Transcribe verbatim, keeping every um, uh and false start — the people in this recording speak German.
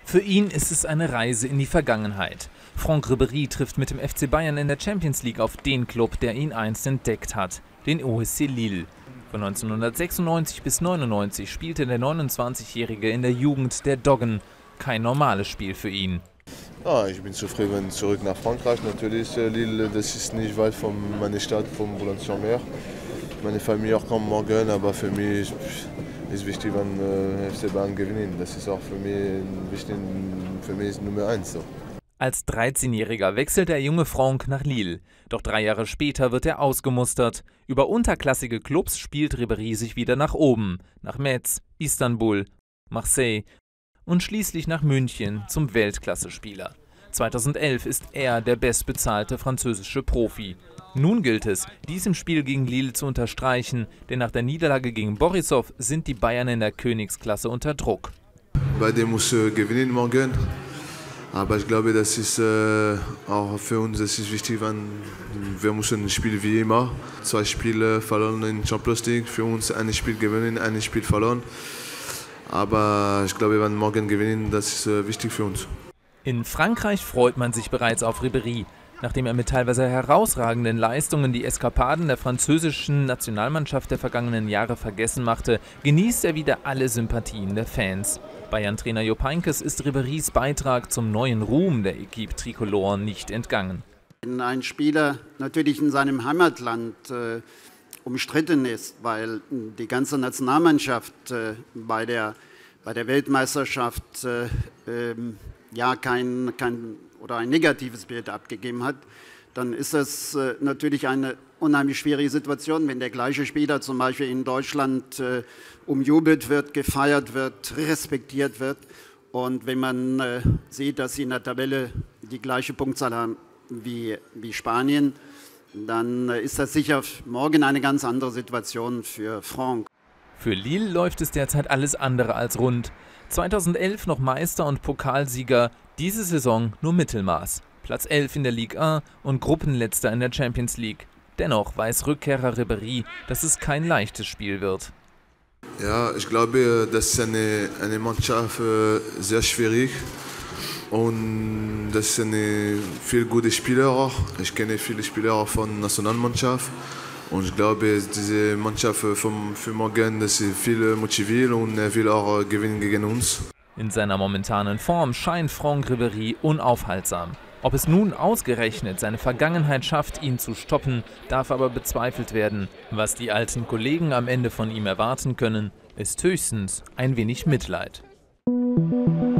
Für ihn ist es eine Reise in die Vergangenheit. Franck Ribéry trifft mit dem F C Bayern in der Champions League auf den Club, der ihn einst entdeckt hat, den O S C Lille. Von neunzehnhundertsechsundneunzig bis neunundneunzig spielte der neunundzwanzigjährige in der Jugend der Doggen. Kein normales Spiel für ihn. Ja, ich bin zufrieden zurück nach Frankreich. Natürlich, Lille, das ist nicht weit von meiner Stadt, von Boulogne-sur-Mer. Meine Familie kommt morgen, aber für mich ist wichtig, wenn äh, F C Bayern gewinnen. Das ist auch für mich wichtig, für mich ist Nummer eins. So. Als dreizehnjähriger wechselt der junge Franck nach Lille. Doch drei Jahre später wird er ausgemustert. Über unterklassige Clubs spielt Ribéry sich wieder nach oben. Nach Metz, Istanbul, Marseille und schließlich nach München zum Weltklasse-Spieler. zweitausendelf ist er der bestbezahlte französische Profi. Nun gilt es, dies im Spiel gegen Lille zu unterstreichen, denn nach der Niederlage gegen Borisov sind die Bayern in der Königsklasse unter Druck. Beide müssen gewinnen morgen. Aber ich glaube, das ist äh, auch für uns das ist wichtig, wenn wir müssen spielen wie immer. Zwei Spiele verloren in Champions League, für uns ein Spiel gewinnen, ein Spiel verloren. Aber ich glaube, wenn wir morgen gewinnen, das ist äh, wichtig für uns. In Frankreich freut man sich bereits auf Ribéry. Nachdem er mit teilweise herausragenden Leistungen die Eskapaden der französischen Nationalmannschaft der vergangenen Jahre vergessen machte, genießt er wieder alle Sympathien der Fans. Bayern-Trainer Jupp Heynckes ist Ribérys Beitrag zum neuen Ruhm der Equipe Tricolore nicht entgangen. Wenn ein Spieler natürlich in seinem Heimatland äh, umstritten ist, weil die ganze Nationalmannschaft äh, bei, der, bei der Weltmeisterschaft äh, äh, ja kein, kein oder ein negatives Bild abgegeben hat, dann ist das äh, natürlich eine unheimlich schwierige Situation, wenn der gleiche Spieler zum Beispiel in Deutschland äh, umjubelt wird, gefeiert wird, respektiert wird. Und wenn man äh, sieht, dass sie in der Tabelle die gleiche Punktzahl haben wie, wie Spanien, dann äh, ist das sicher morgen eine ganz andere Situation für Franck. Für Lille läuft es derzeit alles andere als rund. zweitausendelf noch Meister und Pokalsieger, diese Saison nur Mittelmaß. Platz elf in der Ligue eins und Gruppenletzter in der Champions League. Dennoch weiß Rückkehrer Ribéry, dass es kein leichtes Spiel wird. Ja, ich glaube, das ist eine, eine Mannschaft äh, sehr schwierig und das sind viele gute Spieler auch. Ich kenne viele Spieler auch von der Nationalmannschaft und ich glaube, diese Mannschaft vom, für morgen, das ist viel motiviert und er will auch gewinnen gegen uns. In seiner momentanen Form scheint Franck Ribéry unaufhaltsam. Ob es nun ausgerechnet seine Vergangenheit schafft, ihn zu stoppen, darf aber bezweifelt werden. Was die alten Kollegen am Ende von ihm erwarten können, ist höchstens ein wenig Mitleid.